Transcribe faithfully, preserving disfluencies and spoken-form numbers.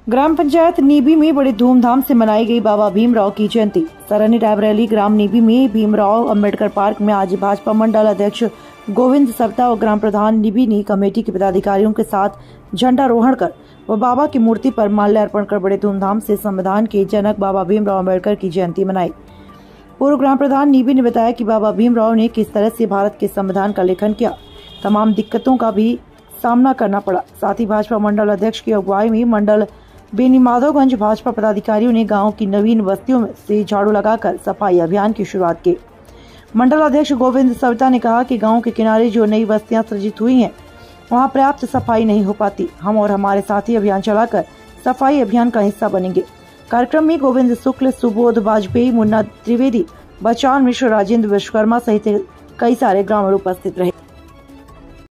ग्राम पंचायत नीबी में बड़े धूमधाम से मनाई गई बाबा भीमराव की जयंती। सरनी रायबरेली ग्राम नीबी में भीमराव अंबेडकर पार्क में आज भाजपा मंडल अध्यक्ष गोविंद सविता और ग्राम प्रधान नीबी कमेटी के पदाधिकारियों के साथ झंडारोहण कर व बाबा की मूर्ति पर माल्यार्पण कर बड़े धूमधाम से संविधान के जनक बाबा भीमराव अंबेडकर की जयंती मनाई। पूर्व ग्राम प्रधान नीबी ने बताया कि बाबा भीमराव ने किस तरह से भारत के संविधान का लेखन किया, तमाम दिक्कतों का भी सामना करना पड़ा। साथ ही भाजपा मंडल अध्यक्ष की अगुवाई में मंडल बेनी माधवगंज भाजपा पदाधिकारियों ने गांव की नवीन बस्तियों में से झाड़ू लगाकर सफाई अभियान की शुरुआत की। मंडल अध्यक्ष गोविंद सविता ने कहा कि गांव के किनारे जो नई बस्तियां सृजित हुई हैं, वहां पर्याप्त सफाई नहीं हो पाती। हम और हमारे साथी अभियान चलाकर सफाई अभियान का हिस्सा बनेंगे। कार्यक्रम में गोविंद शुक्ल, सुबोध वाजपेयी, मुन्ना त्रिवेदी, बचान मिश्र, राजेंद्र विश्वकर्मा सहित कई सारे ग्रामीण उपस्थित रहे।